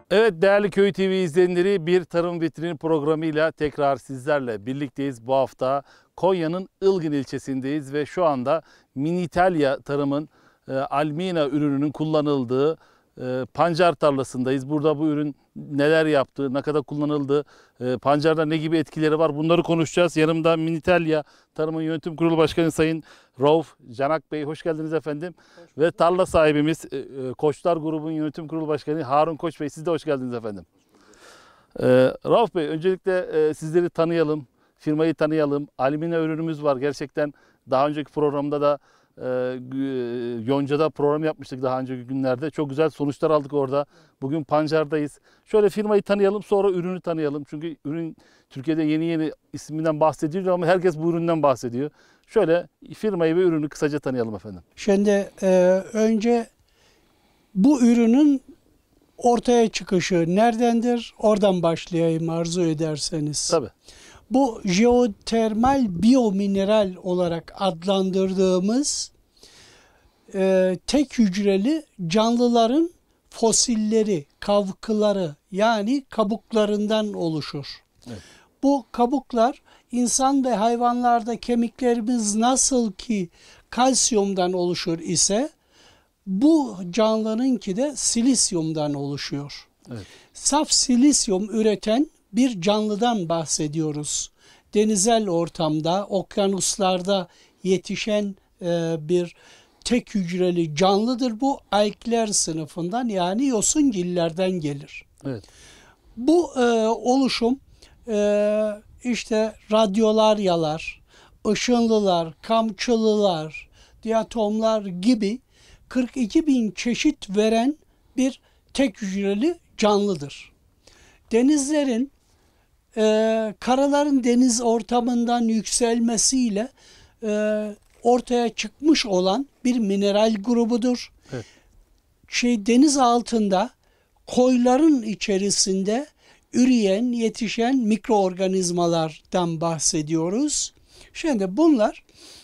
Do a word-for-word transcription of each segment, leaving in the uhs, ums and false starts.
Evet değerli Köy T V izleyenleri, bir tarım vitrini programıyla tekrar sizlerle birlikteyiz. Bu hafta Konya'nın Ilgın ilçesindeyiz ve şu anda Minitalia tarımın e, Almina ürününün kullanıldığı e, pancar tarlasındayız. Burada bu ürün neler yaptı, ne kadar kullanıldı, e, pancarda ne gibi etkileri var, bunları konuşacağız. Yanımda Minitalia Tarımın Yönetim Kurulu Başkanı Sayın Rauf Canak Bey, hoş geldiniz efendim. Hoş ve tarla sahibimiz e, e, Koçlar Grubu'nun Yönetim Kurulu Başkanı Harun Koç Bey, siz de hoş geldiniz efendim. E, Rauf Bey, öncelikle e, sizleri tanıyalım, firmayı tanıyalım. Almina ürünümüz var. Gerçekten daha önceki programda da e, Yonca'da program yapmıştık daha önceki günlerde. Çok güzel sonuçlar aldık orada. Bugün Pancar'dayız. Şöyle firmayı tanıyalım, sonra ürünü tanıyalım. Çünkü ürün Türkiye'de yeni yeni isminden bahsediyor ama herkes bu üründen bahsediyor. Şöyle firmayı ve ürünü kısaca tanıyalım efendim. Şimdi e, önce bu ürünün ortaya çıkışı neredendir? Oradan başlayayım arzu ederseniz. Tabii. Bu jeotermal biyomineral olarak adlandırdığımız e, tek hücreli canlıların fosilleri, kavkıları yani kabuklarından oluşur. Evet. Bu kabuklar insan ve hayvanlarda kemiklerimiz nasıl ki kalsiyumdan oluşur ise bu canlınınki de silisyumdan oluşuyor. Evet. Saf silisyum üreten bir canlıdan bahsediyoruz. Denizel ortamda, okyanuslarda yetişen e, bir tek hücreli canlıdır bu. Alkler sınıfından, yani yosungillerden gelir. Evet. Bu e, oluşum e, işte radyolaryalar, ışınlılar, kamçılılar, diatomlar gibi kırk iki bin çeşit veren bir tek hücreli canlıdır. Denizlerin, e, karaların deniz ortamından yükselmesiyle e, ortaya çıkmış olan bir mineral grubudur. Evet. Şey, deniz altında koyların içerisinde üreyen, yetişen mikroorganizmalardan bahsediyoruz. Şimdi bunlar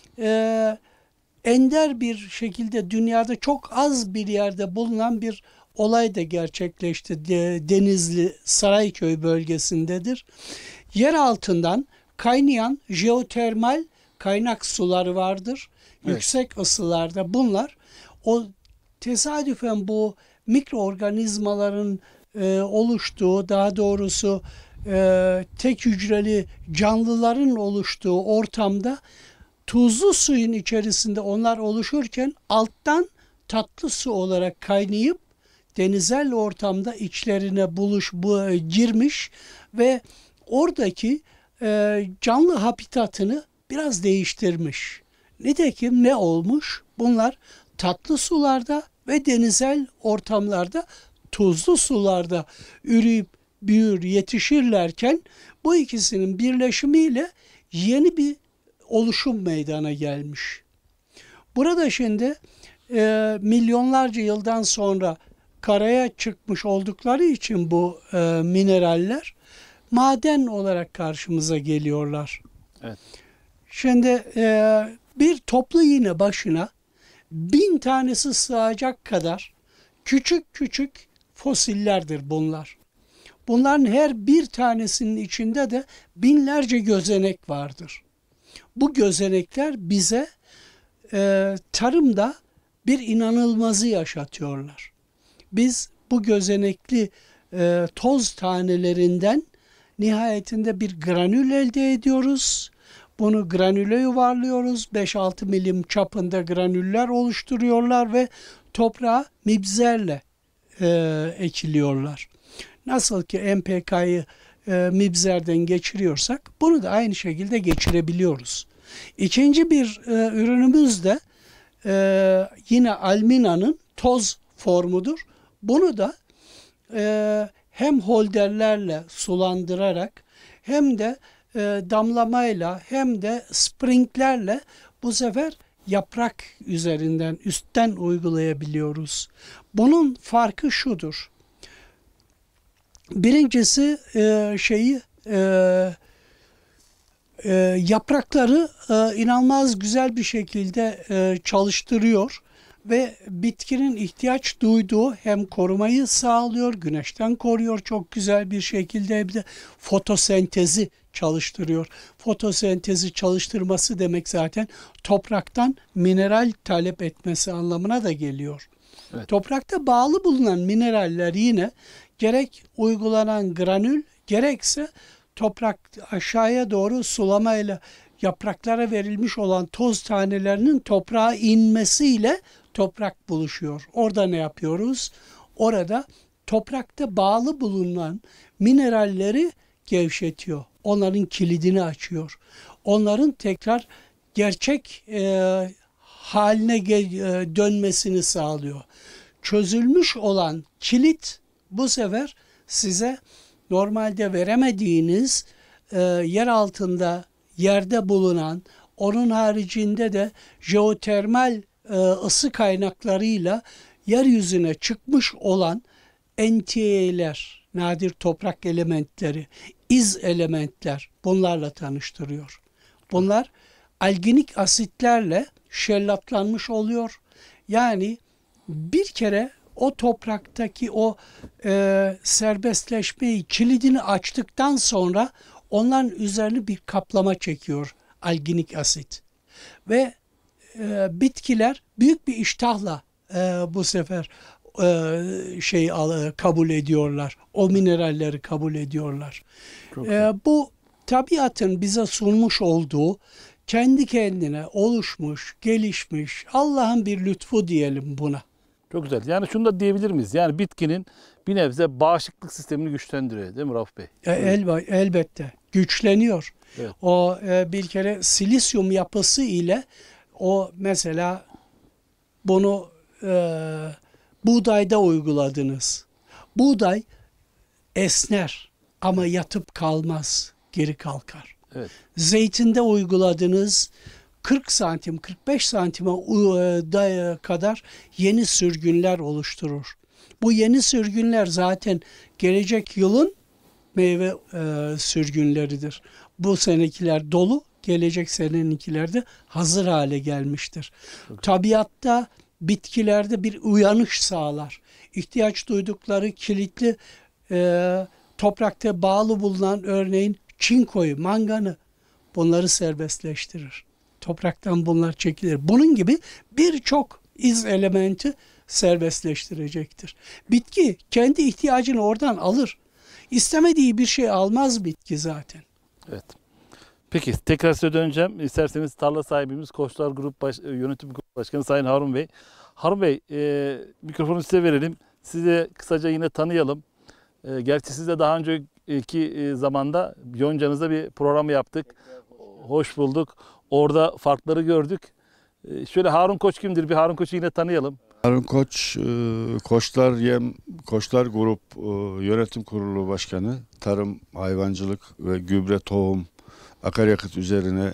e, ender bir şekilde dünyada çok az bir yerde bulunan bir olay da gerçekleşti. Denizli Sarayköy bölgesindedir. Yer altından kaynayan jeotermal kaynak suları vardır. Evet. Yüksek ısılarda bunlar o tesadüfen bu mikroorganizmaların e, oluştuğu, daha doğrusu e, tek hücreli canlıların oluştuğu ortamda tuzlu suyun içerisinde onlar oluşurken alttan tatlı su olarak kaynayıp denizel ortamda içlerine buluş bu, girmiş ve oradaki e, canlı habitatını biraz değiştirmiş. Nitekim ne olmuş? Bunlar tatlı sularda ve denizel ortamlarda, tuzlu sularda üreyip büyür, yetişirlerken bu ikisinin birleşimiyle yeni bir oluşum meydana gelmiş. Burada şimdi e, milyonlarca yıldan sonra karaya çıkmış oldukları için bu e, mineraller maden olarak karşımıza geliyorlar. Evet. Şimdi e, bir toplu iğne başına bin tanesi sığacak kadar küçük küçük fosillerdir bunlar. Bunların her bir tanesinin içinde de binlerce gözenek vardır. Bu gözenekler bize e, tarımda bir inanılmazı yaşatıyorlar. Biz bu gözenekli e, toz tanelerinden nihayetinde bir granül elde ediyoruz. Bunu granüle yuvarlıyoruz. beş altı milim çapında granüller oluşturuyorlar ve toprağa mibzerle e, ekiliyorlar. Nasıl ki N P K'yı e, mibzerden geçiriyorsak bunu da aynı şekilde geçirebiliyoruz. İkinci bir e, ürünümüz de e, yine Almina'nın toz formudur. Bunu da e, hem holderlerle sulandırarak hem de e, damlamayla hem de sprinklerle bu sefer yaprak üzerinden üstten uygulayabiliyoruz. Bunun farkı şudur. Birincisi e, şeyi e, e, yaprakları e, inanılmaz güzel bir şekilde e, çalıştırıyor. ve bitkinin ihtiyaç duyduğu hem korumayı sağlıyor, güneşten koruyor çok güzel bir şekilde, hem de fotosentezi çalıştırıyor. Fotosentezi çalıştırması demek zaten topraktan mineral talep etmesi anlamına da geliyor. Evet. Toprakta bağlı bulunan mineraller yine gerek uygulanan granül gerekse toprak aşağıya doğru sulamayla yapraklara verilmiş olan toz tanelerinin toprağa inmesiyle toprak buluşuyor. Orada ne yapıyoruz? Orada toprakta bağlı bulunan mineralleri gevşetiyor. Onların kilidini açıyor. Onların tekrar gerçek e, haline ge- e, dönmesini sağlıyor. Çözülmüş olan kilit bu sefer size normalde veremediğiniz e, yer altında yerde bulunan, onun haricinde de jeotermal e, ısı kaynaklarıyla yeryüzüne çıkmış olan N T E'ler, nadir toprak elementleri, iz elementler, bunlarla tanıştırıyor. Bunlar alginik asitlerle şellatlanmış oluyor. Yani bir kere o topraktaki o e, serbestleşmeyi, kilidini açtıktan sonra onların üzerine bir kaplama çekiyor alginik asit. Ve e, bitkiler büyük bir iştahla e, bu sefer e, şey al, kabul ediyorlar. O mineralleri kabul ediyorlar. E, bu tabiatın bize sunmuş olduğu kendi kendine oluşmuş, gelişmiş Allah'ın bir lütfu diyelim buna. Çok güzel. Yani şunu da diyebilir miyiz? Yani bitkinin bir nebze bağışıklık sistemini güçlendiriyor değil mi Rauf Bey? E, el, elbette güçleniyor. Evet. O e, bir kere silisyum yapısı ile o mesela bunu e, buğdayda uyguladınız. Buğday esner ama yatıp kalmaz, geri kalkar. Evet. Zeytinde uyguladınız, kırk santim, kırk beş santime kadar yeni sürgünler oluşturur. Bu yeni sürgünler zaten gelecek yılın meyve e, sürgünleridir. Bu senekiler dolu, gelecek seneninkiler de hazır hale gelmiştir. Okay. Tabiatta, bitkilerde bir uyanış sağlar. İhtiyaç duydukları kilitli e, toprakta bağlı bulunan örneğin çinkoyu, manganı, bunları serbestleştirir. Topraktan bunlar çekilir. Bunun gibi birçok iz elementi serbestleştirecektir. Bitki kendi ihtiyacını oradan alır. İstemediği bir şey almaz bitki zaten. Evet. Peki tekrar size döneceğim. İsterseniz tarla sahibimiz Koçlar Grup Baş, Yönetim Kurulu Başkanı Sayın Harun Bey. Harun Bey e, mikrofonu size verelim. Size kısaca yine tanıyalım. E, gerçi siz de daha önceki e, zamanda Yonca'nızda bir program yaptık. Hoş bulduk. Orada farkları gördük. E, şöyle Harun Koç kimdir? Bir Harun Koç'u yine tanıyalım. Harun Koç, Koçlar Yem, Koçlar Grup Yönetim Kurulu Başkanı, tarım, hayvancılık ve gübre, tohum, akaryakıt üzerine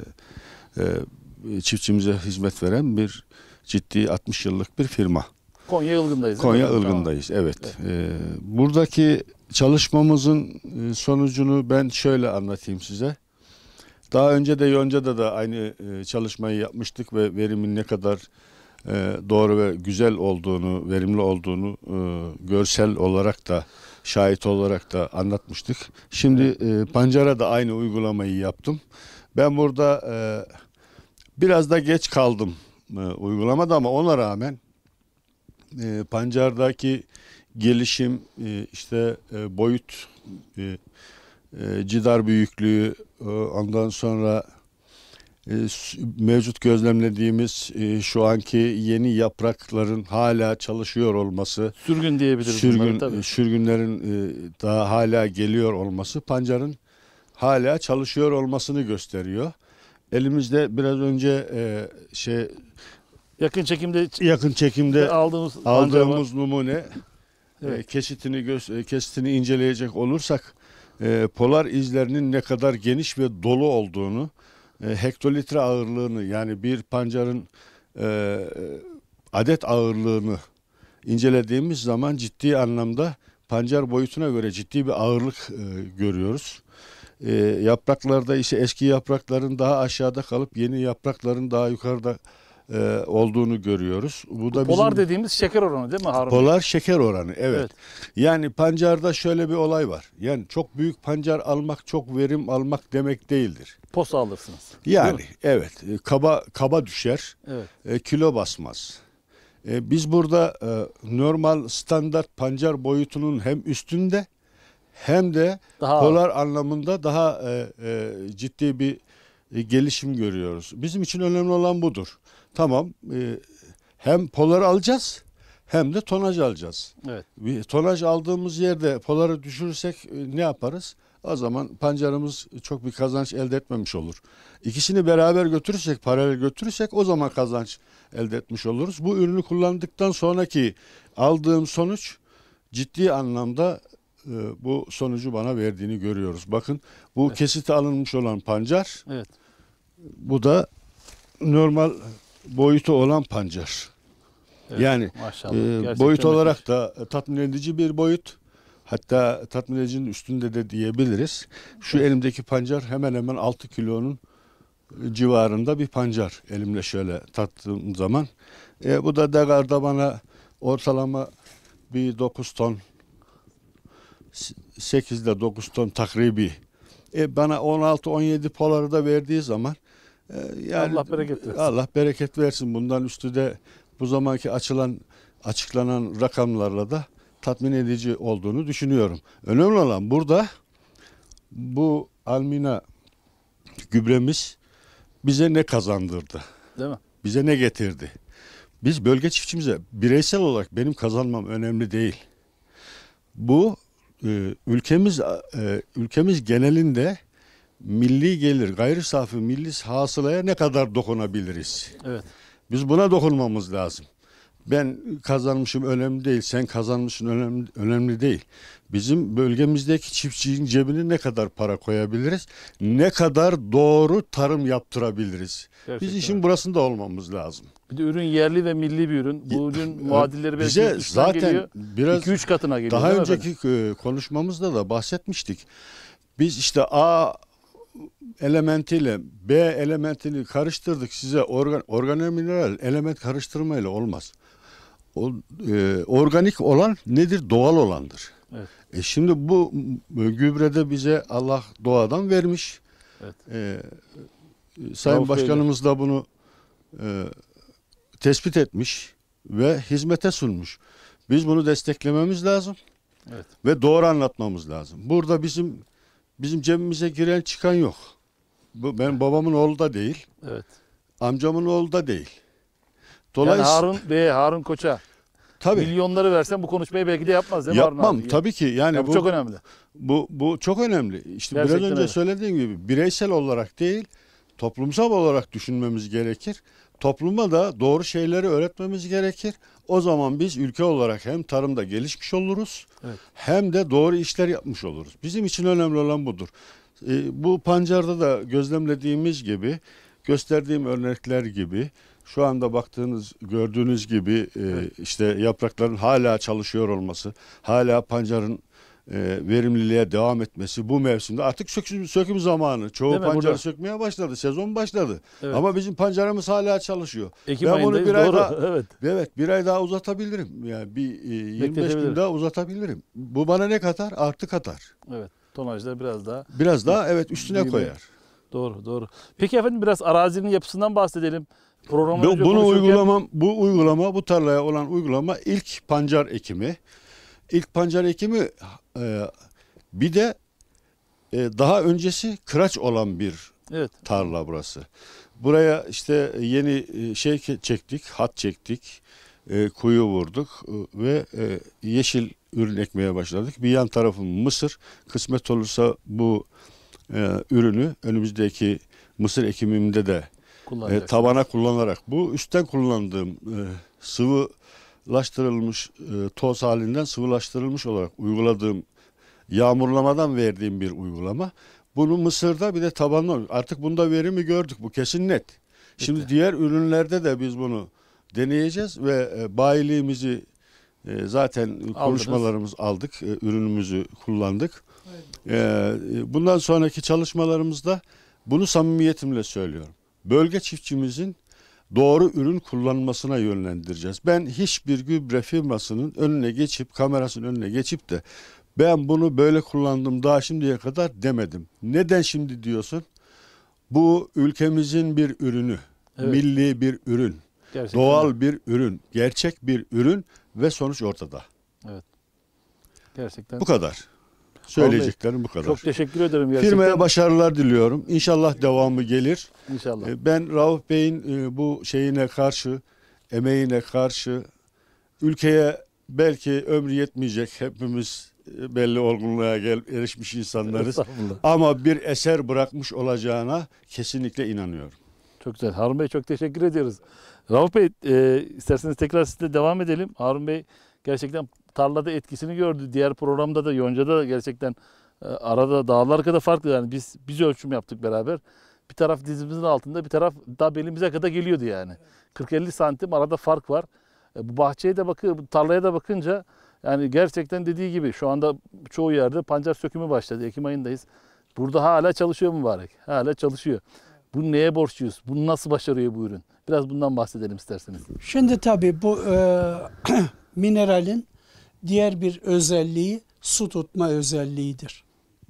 çiftçimize hizmet veren bir ciddi altmış yıllık bir firma. Konya Ilgın'dayız. Konya Ilgın'dayız, tamam. Evet. evet. Buradaki çalışmamızın sonucunu ben şöyle anlatayım size. Daha önce de Yonca'da da aynı çalışmayı yapmıştık ve verimin ne kadar doğru ve güzel olduğunu, verimli olduğunu görsel olarak da, şahit olarak da anlatmıştık. Şimdi evet. Pancar'a da aynı uygulamayı yaptım. Ben burada biraz da geç kaldım uygulamada ama ona rağmen Pancar'daki gelişim, işte boyut, cidar büyüklüğü, ondan sonra mevcut gözlemlediğimiz şu anki yeni yaprakların hala çalışıyor olması, sürgün diyebiliriz. Sürgün, tabii. Sürgünlerin daha hala geliyor olması, pancarın hala çalışıyor olmasını gösteriyor. Elimizde biraz önce şey yakın çekimde yakın çekimde aldığımız aldığımız numune evet. kesitini göz, kesitini inceleyecek olursak polar izlerinin ne kadar geniş ve dolu olduğunu, hektolitre ağırlığını, yani bir pancarın e, adet ağırlığını incelediğimiz zaman ciddi anlamda pancar boyutuna göre ciddi bir ağırlık e, görüyoruz. E, yapraklarda ise eski yaprakların daha aşağıda kalıp yeni yaprakların daha yukarıda e, olduğunu görüyoruz. Bu da Polar bizim dediğimiz şeker oranı değil mi Harun Bey? polar şeker oranı. Evet. Evet. Yani pancarda şöyle bir olay var. Yani çok büyük pancar almak çok verim almak demek değildir. Posa alırsınız. Yani Değil mi? evet e, kaba kaba düşer. Evet. E, kilo basmaz. E, biz burada e, normal standart pancar boyutunun hem üstünde hem de Daha polar anlamında daha e, e, ciddi bir e, gelişim görüyoruz. Bizim için önemli olan budur. Tamam, e, hem polar alacağız hem de tonaj alacağız. Evet. Bir tonaj aldığımız yerde poları düşürürsek e, ne yaparız? O zaman pancarımız çok bir kazanç elde etmemiş olur. İkisini beraber götürürsek, paralel götürürsek o zaman kazanç elde etmiş oluruz. Bu ürünü kullandıktan sonraki aldığım sonuç ciddi anlamda e, bu sonucu bana verdiğini görüyoruz. Bakın bu Evet. kesite alınmış olan pancar, Evet. bu da normal boyutu olan pancar. Evet. Yani Maşallah. e, Gerçekten boyut olarak müthiş. da tatmin edici bir boyut. Hatta tatmin edicinin üstünde de diyebiliriz. Şu elimdeki pancar hemen hemen altı kilonun civarında bir pancar. Elimle şöyle tattığım zaman. E, bu da Degar'da bana ortalama bir dokuz ton, sekiz ile dokuz ton takribi. E, bana on altı on yedi poları da verdiği zaman e, yani Allah bereket versin. Allah bereket versin. Bundan üstü de bu zamanki açılan açıklanan rakamlarla da tatmin edici olduğunu düşünüyorum. Önemli olan burada bu Almina gübremiz bize ne kazandırdı? Değil mi? Bize ne getirdi? Biz bölge çiftçimize bireysel olarak benim kazanmam önemli değil. Bu e, ülkemiz e, ülkemiz genelinde milli gelir, gayri safi milli hasılaya ne kadar dokunabiliriz? Evet. Biz buna dokunmamız lazım. Ben kazanmışım önemli değil, sen kazanmışsın önemli, önemli değil. Bizim bölgemizdeki çiftçinin cebine ne kadar para koyabiliriz, ne kadar doğru tarım yaptırabiliriz. Gerçekten Biz işin öyle. burasında olmamız lazım. Bir de ürün yerli ve milli bir ürün. Bu ürün muadilleri belki Bize dıştan zaten geliyor. biraz iki üç katına geliyor. daha değil mi önceki efendim? e, konuşmamızda da bahsetmiştik. Biz işte A elementiyle B elementini karıştırdık size organ, organomineral element karıştırmayla olmaz. O, e, organik olan nedir? Doğal olandır. Evet. E şimdi bu e, gübrede bize Allah doğadan vermiş. Evet. E, Sayın Rauf Başkanımız da bunu e, tespit etmiş ve hizmete sunmuş. Biz bunu desteklememiz lazım. Evet. Ve doğru anlatmamız lazım. Burada bizim bizim cebimize giren çıkan yok. Bu benim babamın oğlu da değil, Evet. amcamın oğlu da değil. Yani Dolayısıyla Harun Bey'e, Harun Koç'a tabii milyonları versen bu konuşmayı belki de yapmaz değil mi Harun yapmam abi? tabii ki yani Ya bu bu çok önemli. bu bu çok önemli. İşte Gerçekten biraz önce öyle. söylediğim gibi bireysel olarak değil, toplumsal olarak düşünmemiz gerekir. Topluma da doğru şeyleri öğretmemiz gerekir. O zaman biz ülke olarak hem tarımda gelişmiş oluruz, Evet. hem de doğru işler yapmış oluruz. Bizim için önemli olan budur. E, bu pancarda da gözlemlediğimiz gibi, gösterdiğim örnekler gibi, şu anda baktığınız, gördüğünüz gibi e, Evet. işte yaprakların hala çalışıyor olması, hala pancarın e, verimliliğe devam etmesi bu mevsimde artık söküm, söküm zamanı. Çoğu Değil mi? pancarı Burada- sökmeye başladı, sezon başladı. Evet. Ama bizim pancarımız hala çalışıyor. Ekim Ben bunu ayındayız. bir ay Doğru. daha- Evet. Evet, bir ay daha uzatabilirim. Yani bir e, yirmi beş Bekletebilirim. gün daha uzatabilirim. Bu bana ne katar? Artı katar. Evet. Tonajlar biraz daha. Biraz daha evet üstüne Büyüme. koyar. Doğru, doğru. Peki efendim biraz arazinin yapısından bahsedelim. Programı Bu, önce bunu konuşurken- uygulamam, bu uygulama, bu tarlaya olan uygulama ilk pancar ekimi. İlk pancar ekimi e, bir de e, daha öncesi kıraç olan bir Evet. tarla burası. Buraya işte yeni e, şey ke- çektik, hat çektik, e, kuyu vurduk e, ve e, yeşil ürün ekmeye başladık. Bir yan tarafım mısır. Kısmet olursa bu e, ürünü önümüzdeki mısır ekimimde de e, Kullanacaksınız. tabana kullanarak bu üstten kullandığım e, sıvılaştırılmış e, toz halinden sıvılaştırılmış olarak uyguladığım yağmurlamadan verdiğim bir uygulama. Bunu mısırda bir de tabanla artık bunda verimi gördük. Bu kesin net. Şimdi Bitti. diğer ürünlerde de biz bunu deneyeceğiz ve e, bayiliğimizi e, zaten konuşmalarımız aldık. E, ürünümüzü kullandık. E, bundan sonraki çalışmalarımızda bunu samimiyetimle söylüyorum. Bölge çiftçimizin doğru ürün kullanmasına yönlendireceğiz. Ben hiçbir gübre firmasının önüne geçip, kamerasının önüne geçip de ben bunu böyle kullandım daha şimdiye kadar demedim. Neden şimdi diyorsun? Bu ülkemizin bir ürünü, Evet. milli bir ürün, Gerçekten. doğal bir ürün, gerçek bir ürün ve sonuç ortada. Evet. Gerçekten. Bu kadar. Söyleyeceklerim bu kadar. Çok teşekkür ederim gerçekten. Firmaya başarılar diliyorum. İnşallah devamı gelir. İnşallah. E, Ben Rauf Bey'in e, bu şeyine karşı, emeğine karşı, ülkeye belki ömrü yetmeyecek, hepimiz e, belli olgunluğa gel, erişmiş insanlarız. Estağfurullah. Ama bir eser bırakmış olacağına kesinlikle inanıyorum. Çok güzel. Harun Bey çok teşekkür ediyoruz. Rauf Bey e, isterseniz tekrar sizle devam edelim. Harun Bey gerçekten tarlada etkisini gördü. Diğer programda da Yonca'da da gerçekten e, arada dağlar kadar farklı. Yani biz biz ölçüm yaptık beraber. Bir taraf dizimizin altında, bir taraf daha belimize kadar geliyordu yani. kırk elli santim arada fark var. E, bu bahçeye de bakıyor, bu tarlaya da bakınca yani gerçekten dediği gibi şu anda çoğu yerde pancar sökümü başladı. Ekim ayındayız. Burada hala çalışıyor mübarek. Hala çalışıyor. Bunu neye borçluyuz? Bunu nasıl başarıyor bu ürün? Biraz bundan bahsedelim isterseniz. Şimdi tabii bu e, mineralin diğer bir özelliği su tutma özelliğidir.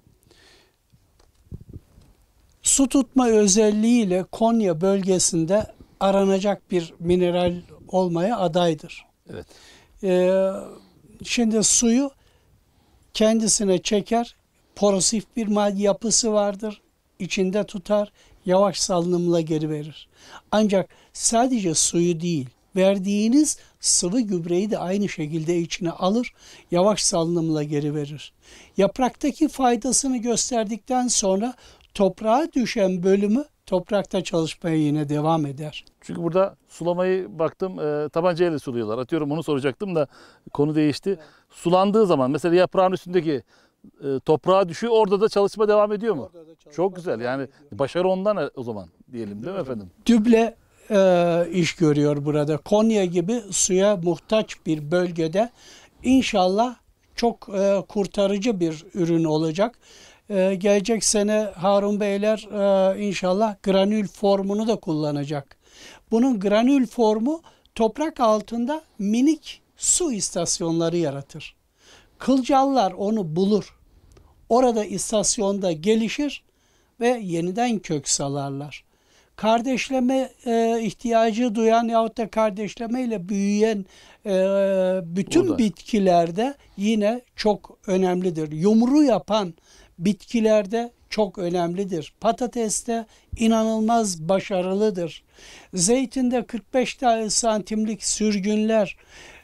Su tutma özelliğiyle Konya bölgesinde aranacak bir mineral olmaya adaydır. Evet. E, şimdi suyu kendisine çeker, porosif bir madde yapısı vardır, içinde tutar, yavaş salınımla geri verir. Ancak sadece suyu değil, verdiğiniz sıvı gübreyi de aynı şekilde içine alır, yavaş salınımla geri verir. Yapraktaki faydasını gösterdikten sonra toprağa düşen bölümü toprakta çalışmaya yine devam eder. Çünkü burada sulamayı baktım e, tabancayla suluyorlar. Atıyorum onu soracaktım da konu değişti. Evet. Sulandığı zaman mesela yaprağın üstündeki e, toprağa düşüyor, orada da çalışma devam ediyor mu? Çok güzel yani ediyor. Başarı ondan o zaman diyelim değil mi efendim? Düble e, iş görüyor burada. Konya gibi suya muhtaç bir bölgede inşallah çok e, kurtarıcı bir ürün olacak. E, gelecek sene Harun Beyler e, inşallah granül formunu da kullanacak. Bunun granül formu toprak altında minik su istasyonları yaratır. Kılcallar onu bulur. Orada istasyonda gelişir ve yeniden kök salarlar. Kardeşleme e, ihtiyacı duyan yahut da kardeşlemeyle büyüyen e, bütün Burada. bitkilerde yine çok önemlidir. Yumru yapan bitkilerde çok önemlidir. Patateste inanılmaz başarılıdır. Zeytinde kırk beş santimlik sürgünler,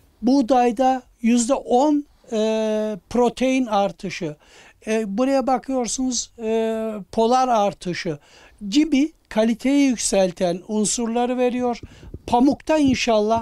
buğdayda yüzde on e, protein artışı, e, buraya bakıyorsunuz e, polar artışı gibi kaliteyi yükselten unsurları veriyor. Pamukta inşallah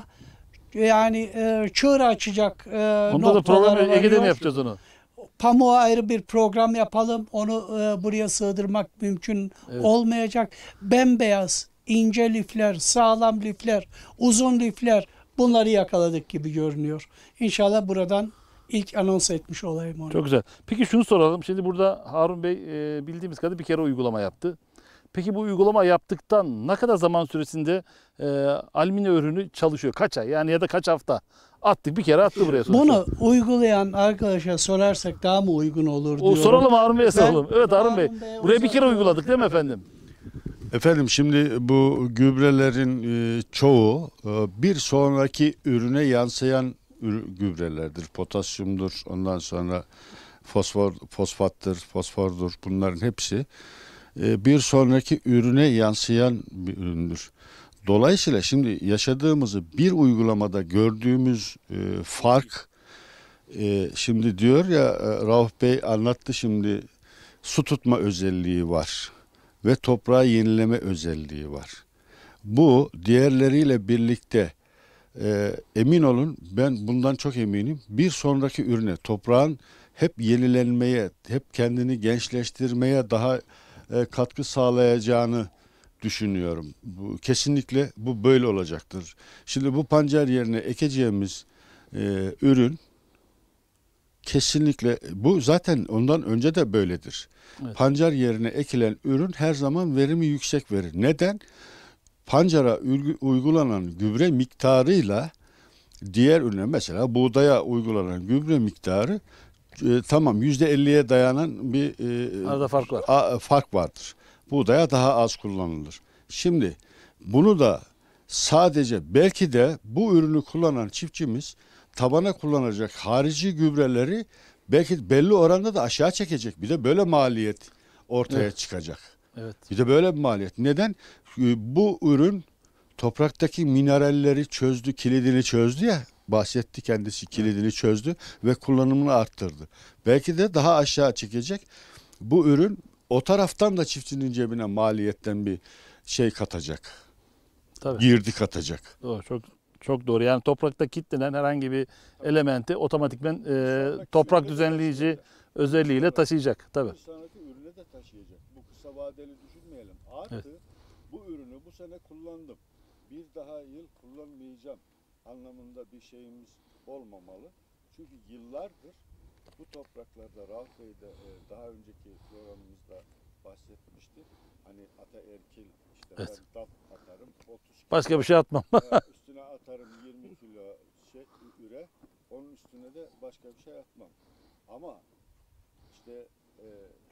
yani e, çığır açacak e, Onda da program veriyor. Ege'de mi yapacağız onu? Pamuğa ayrı bir program yapalım. Onu e, buraya sığdırmak mümkün Evet. olmayacak. Bembeyaz, ince lifler, sağlam lifler, uzun lifler bunları yakaladık gibi görünüyor. İnşallah buradan ilk anons etmiş olayım onu. Çok güzel. Peki şunu soralım. Şimdi burada Harun Bey e, bildiğimiz kadarıyla bir kere uygulama yaptı. Peki bu uygulama yaptıktan ne kadar zaman süresinde e, almine ürünü çalışıyor? Kaç ay yani ya da kaç hafta? Attık bir kere attı buraya sonuçta. Bunu uygulayan arkadaşa sorarsak daha mı uygun olur O diyorum. soralım Harun Bey'e Ben soralım. Evet Harun Bey. Harun Bey'e Buraya bir kere uzatıyorum. uyguladık değil mi efendim? Efendim şimdi bu gübrelerin e, çoğu e, bir sonraki ürüne yansıyan ürü- gübrelerdir. Potasyumdur, ondan sonra fosfor, fosfattır, fosfordur. Bunların hepsi e, bir sonraki ürüne yansıyan bir üründür. Dolayısıyla şimdi yaşadığımızı bir uygulamada gördüğümüz e, fark e, şimdi diyor ya e, Rauf Bey anlattı şimdi su tutma özelliği var ve toprağı yenileme özelliği var. Bu diğerleriyle birlikte e, emin olun ben bundan çok eminim bir sonraki ürüne toprağın hep yenilenmeye, hep kendini gençleştirmeye daha e, katkı sağlayacağını düşünüyorum. Bu, kesinlikle bu böyle olacaktır. Şimdi bu pancar yerine ekeceğimiz e, ürün kesinlikle bu zaten ondan önce de böyledir. Evet. Pancar yerine ekilen ürün her zaman verimi yüksek verir. Neden? pancara ürgü- uygulanan gübre miktarıyla diğer ürüne, mesela buğdaya uygulanan gübre miktarı e, tamam yüzde elliye dayanan bir e, Arada fark var. a- fark vardır. Buğdaya daha az kullanılır. Şimdi bunu da sadece belki de bu ürünü kullanan çiftçimiz tabana kullanacak harici gübreleri belki belli oranda da aşağı çekecek. Bir de böyle maliyet ortaya Evet. çıkacak. Evet. Bir de böyle bir maliyet. Neden? E, Bu ürün topraktaki mineralleri çözdü, kilidini çözdü ya. Bahsetti, kendisi kilidini çözdü ve kullanımını arttırdı. Belki de daha aşağı çekecek. Bu ürün o taraftan da çiftçinin cebine maliyetten bir şey katacak. Tabii. Girdi katacak. Doğru, çok çok doğru. Yani toprakta kilitlenen herhangi bir elementi otomatikmen e, toprak düzenleyici özelliğiyle taşıyacak. Tabii. Bir sonraki ürüne de taşıyacak. Bu kısa vadeli düşünmeyelim. Artı Evet. bu ürünü bu sene kullandım. Bir daha yıl kullanmayacağım anlamında bir şeyimiz olmamalı. Çünkü yıllardır bu topraklarda Rauf Bey de e, daha önceki programımızda bahsetmişti. Hani ataerkil işte Evet. ben dap atarım otuz kilo, Başka bir şey atmam. e, üstüne atarım yirmi kilo şey üre. Onun üstüne de başka bir şey atmam. Ama işte e,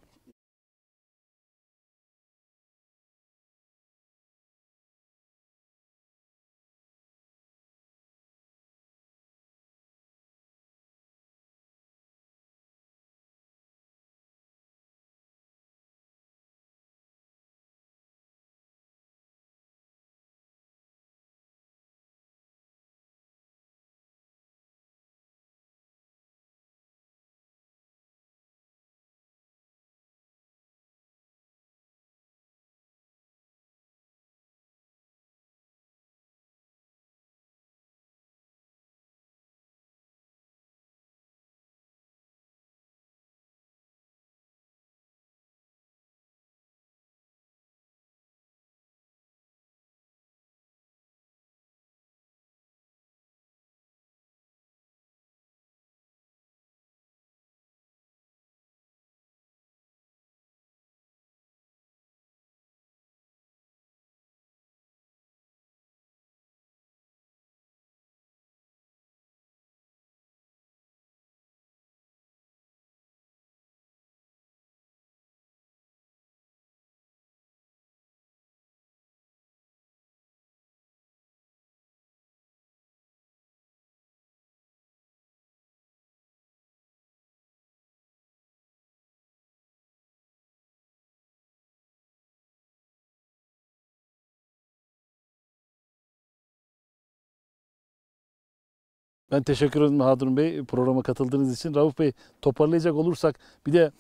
Ben teşekkür ederim Harun Bey programa katıldığınız için. Rauf Bey, toparlayacak olursak bir de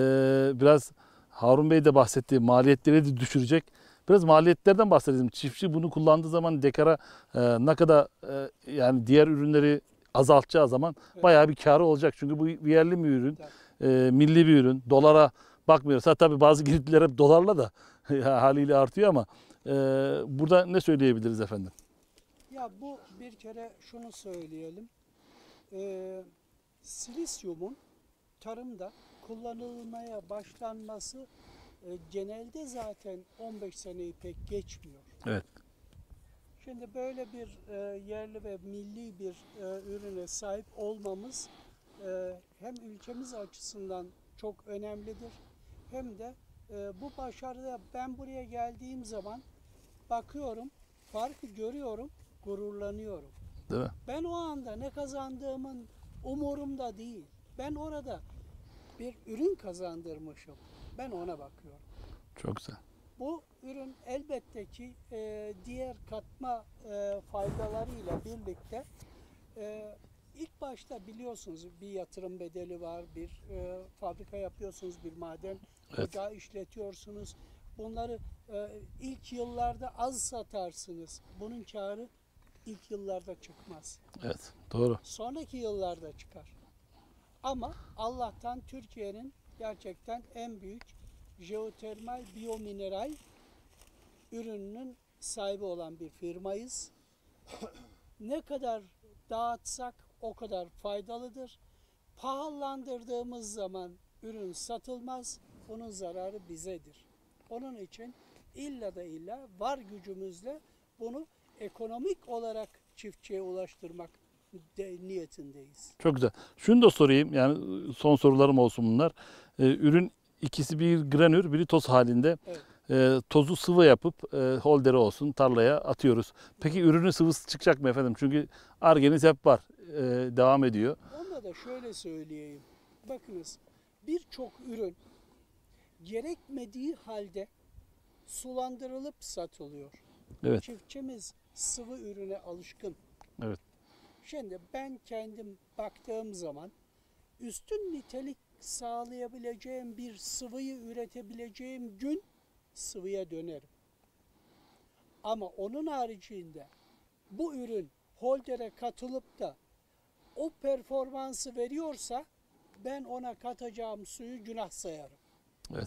e, biraz Harun Bey de bahsettiği maliyetleri de düşürecek. Biraz maliyetlerden bahsedelim. Çiftçi bunu kullandığı zaman dekara e, ne kadar e, yani diğer ürünleri azaltacağı zaman bayağı bir karı olacak. Çünkü bu bir yerli bir ürün, e, milli bir ürün. Dolara bakmıyoruz. Ha tabii bazı girdiler hep dolarla da haliyle artıyor ama e, burada ne söyleyebiliriz efendim? Ya bu bir kere şunu söyleyelim. Ee, Silisyumun tarımda kullanılmaya başlanması e, genelde zaten on beş seneyi pek geçmiyor. Evet. Şimdi böyle bir e, yerli ve milli bir e, ürüne sahip olmamız e, hem ülkemiz açısından çok önemlidir hem de e, bu başarıda ben buraya geldiğim zaman bakıyorum, farkı görüyorum, gururlanıyorum. Değil mi? Ben o anda ne kazandığımın umurumda değil. Ben orada bir ürün kazandırmışım. Ben ona bakıyorum. Çok güzel. Bu ürün elbette ki e, diğer katma e, faydalarıyla birlikte e, ilk başta biliyorsunuz bir yatırım bedeli var, bir e, fabrika yapıyorsunuz, bir maden Evet. ocağı işletiyorsunuz. Bunları e, ilk yıllarda az satarsınız. Bunun kârı ilk yıllarda çıkmaz. Evet. Doğru. Sonraki yıllarda çıkar. Ama Allah'tan Türkiye'nin gerçekten en büyük jeotermal biyomineral ürününün sahibi olan bir firmayız. Ne kadar dağıtsak o kadar faydalıdır. Pahalandırdığımız zaman ürün satılmaz. Bunun zararı bizedir. Onun için illa da illa var gücümüzle bunu ekonomik olarak çiftçiye ulaştırmak de, niyetindeyiz. Çok güzel. Şunu da sorayım, yani son sorularım olsun bunlar. Ee, ürün ikisi bir granür, biri toz halinde. Evet. Ee, tozu sıvı yapıp e, holderi olsun tarlaya atıyoruz. Peki ürünün sıvısı çıkacak mı efendim? Çünkü Ar-Ge'niz hep var, e, devam ediyor. Onda da şöyle söyleyeyim. Bakınız, birçok ürün gerekmediği halde sulandırılıp satılıyor. Evet. Çiftçimiz sıvı ürüne alışkın. Evet. Şimdi ben kendim baktığım zaman üstün nitelik sağlayabileceğim bir sıvıyı üretebileceğim gün sıvıya dönerim. Ama onun haricinde bu ürün holdere katılıp da o performansı veriyorsa ben ona katacağım suyu günah sayarım. Evet.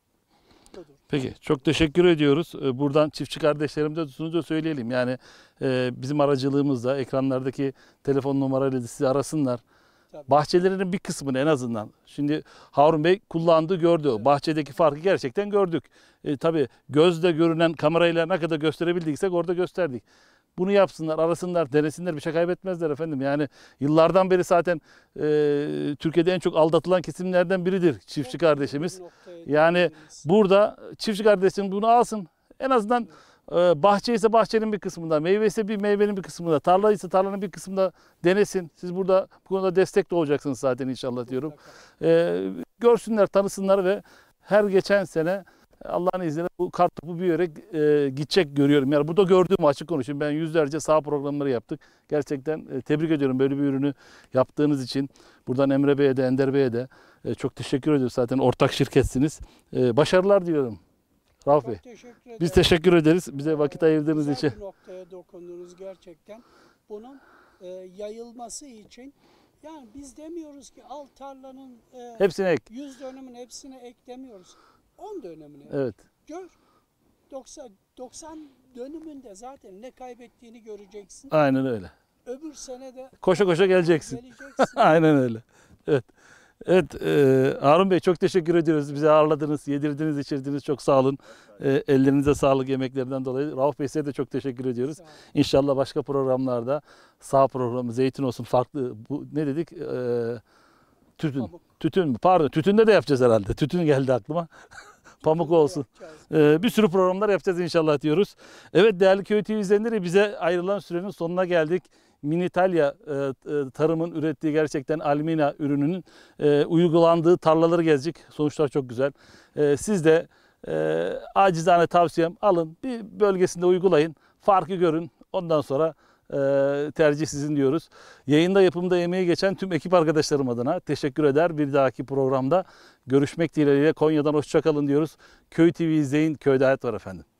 Budur. Peki, çok teşekkür ediyoruz. Ee, Buradan çiftçi kardeşlerimize şunu da söyleyelim. Yani e, bizim aracılığımızla ekranlardaki telefon numarayla da sizi arasınlar. Tabii. Bahçelerinin bir kısmını en azından. Şimdi Harun Bey kullandı, gördü. Evet. Bahçedeki farkı gerçekten gördük. E, tabii gözle görünen kamerayla ne kadar gösterebildiysek orada gösterdik. Bunu yapsınlar, arasınlar, denesinler, bir şey kaybetmezler efendim. Yani yıllardan beri zaten e, Türkiye'de en çok aldatılan kesimlerden biridir çiftçi Çok kardeşimiz. iyi bir noktaya Yani değindiniz. burada çiftçi kardeşim bunu alsın. En azından e, bahçe ise bahçenin bir kısmında, meyve ise bir meyvenin bir kısmında, tarla ise tarlanın bir kısmında denesin. Siz burada bu konuda destek de olacaksınız zaten inşallah diyorum. Mutlaka. E, görsünler, tanısınlar ve her geçen sene Allah'ın izniyle bu kartopu bir yere e, gidecek görüyorum. Yani burada gördüğüm, açık konuşayım. Ben yüzlerce saha programları yaptık. Gerçekten e, tebrik ediyorum böyle bir ürünü yaptığınız için. Buradan Emre Bey'e de, Ender Bey'e de e, çok teşekkür ediyoruz. Zaten ortak şirketsiniz. E, başarılar diliyorum. Rauf Bey. Çok teşekkür ederim. Biz teşekkür ederiz bize vakit Ee, ayırdığınız güzel için. bir noktaya dokundunuz gerçekten. Bunun e, yayılması için, yani biz demiyoruz ki al tarlanın e, Hepsine ek. yüz dönümün hepsine ek demiyoruz. on dönümüne ek. Evet. Gör. doksan, doksan dönümünde zaten ne kaybettiğini göreceksin. Aynen öyle. Öbür sene de Koşa koşa geleceksin. geleceksin. Aynen öyle. Evet. Evet, e, Harun Bey çok teşekkür ediyoruz. Bizi ağırladınız, yedirdiniz, içirdiniz. Çok sağ olun. E, ellerinize sağlık yemeklerinden dolayı. Rauf Bey size de çok teşekkür ediyoruz. Sağ olun. İnşallah başka programlarda sağ programı, zeytin olsun, farklı bu ne dedik? E, tütün. Pamuk. Tütün mü? Pardon, tütünde de yapacağız herhalde. Tütün geldi aklıma. Pamuk olsun. Yapacağız. Ee, bir sürü programlar yapacağız inşallah diyoruz. Evet değerli Köy T V izleyenleri, bize ayrılan sürenin sonuna geldik. Minitalya e, e, tarımın ürettiği gerçekten Almina ürününün e, uygulandığı tarlaları gezdik. Sonuçlar çok güzel. E, siz de e, acizane tavsiyem, alın bir bölgesinde uygulayın. Farkı görün. Ondan sonra e, tercih sizin diyoruz. Yayında yapımda emeği geçen tüm ekip arkadaşlarım adına teşekkür eder. Bir dahaki programda görüşmek dileğiyle Konya'dan hoşça kalın diyoruz. Köy T V izleyin. Köyde hayat var efendim.